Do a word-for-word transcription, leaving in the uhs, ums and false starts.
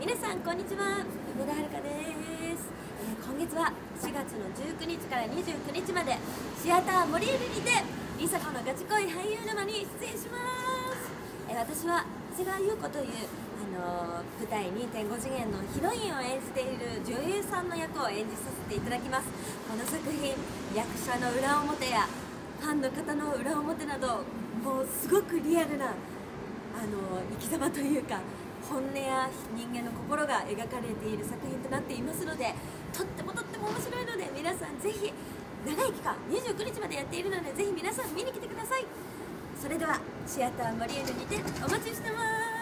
皆さんこんにちは、梅田遥です、えー、今月はしがつのじゅうくにちからにじゅうくにちまでシアターモリエルにて梨紗子のガチ恋俳優沼に出演します、えー、私は長谷川優子という、あのー、舞台 にてんご 次元のヒロインを演じている女優さんの役を演じさせていただきます。この作品、役者の裏表やファンの方の裏表などもうすごくリアルなあの生き様というか本音や人間の心が描かれている作品となっていますので、とってもとっても面白いので、皆さんぜひ長い期間にじゅうくにちまでやっているので、ぜひ皆さん見に来てください。それではシアターモリエルにてお待ちしてます。